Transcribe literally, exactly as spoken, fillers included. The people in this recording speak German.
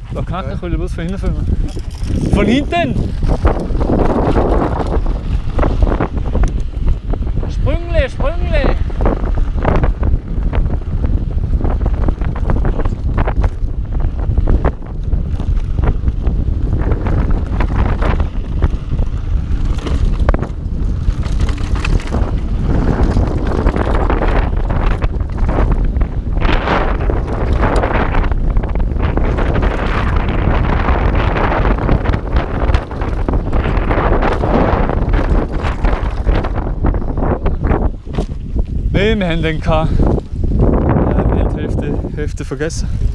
Da kann ich will was von hinten filmen. Von hinten! Sprüngle, Sprüngle! Nee, wir haben den gehabt. Ja, wir haben die Hälfte, Hälfte vergessen.